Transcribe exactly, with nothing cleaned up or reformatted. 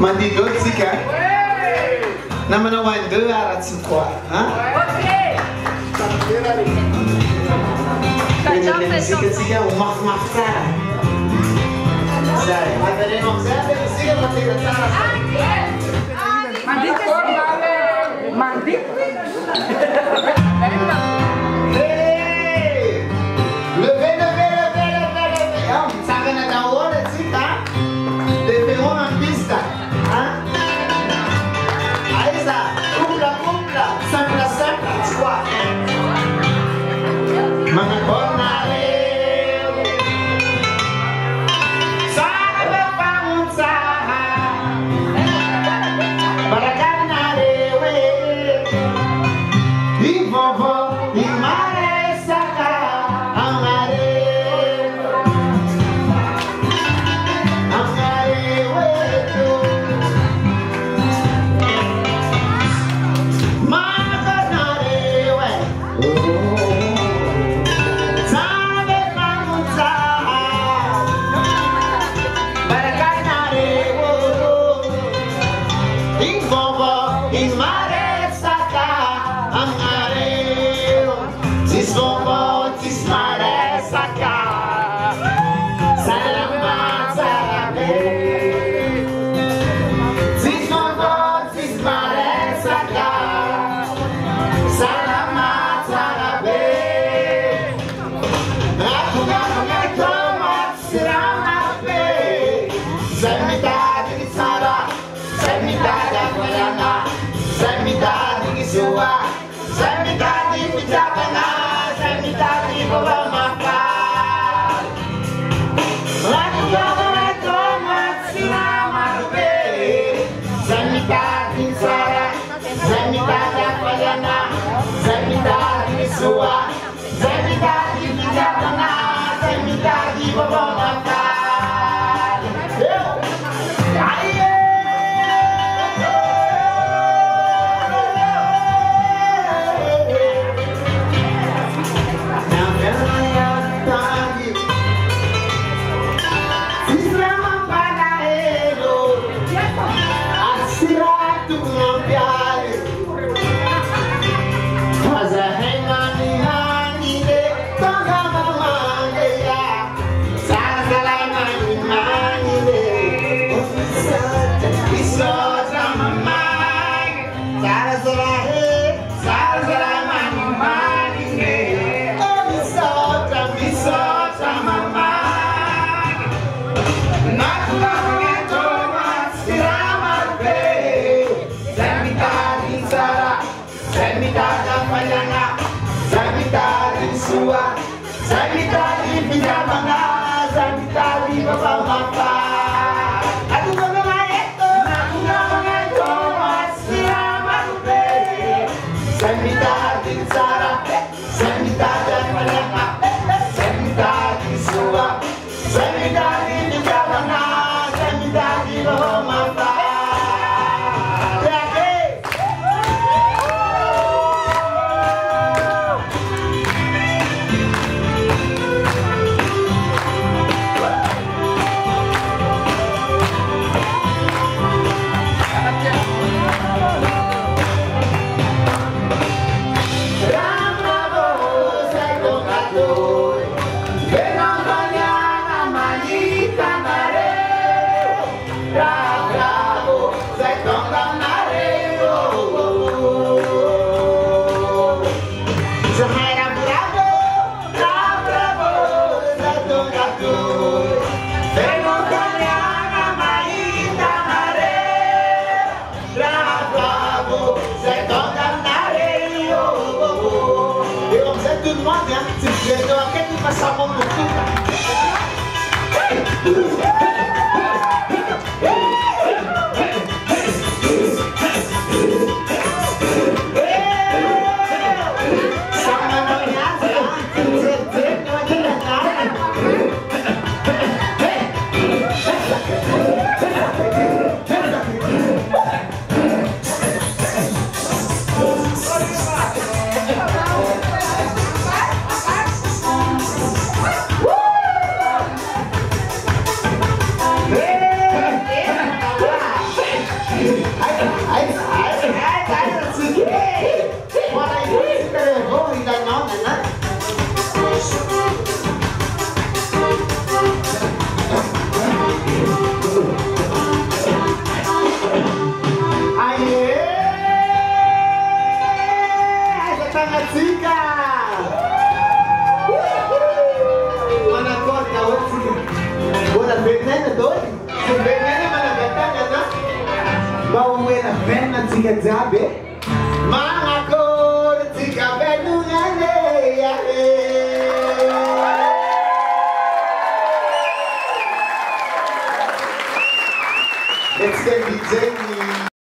Mandi doce, cara? Não, mas não vai andar a tsukwa, hã? Ele siga, siga, uma mafra. Sai, mas ele não sabe, ele siga, mas ele tá. Mandi, mandi. Hey, levei, levei, levei, levei, levei. Sabe na da hora, assim, tá? Levei uma pista, hã? Aí está, cumpla, cumpla, sampla, sampla, squat. Mga cornareu, sabe pangunsaha, para carnareu, e vovó, e maré saca, amareu, amareu, mga cornareu, oh. Woo! venena dôny tsy venena managatagana mba hoena venina antsika jiaby e. Mana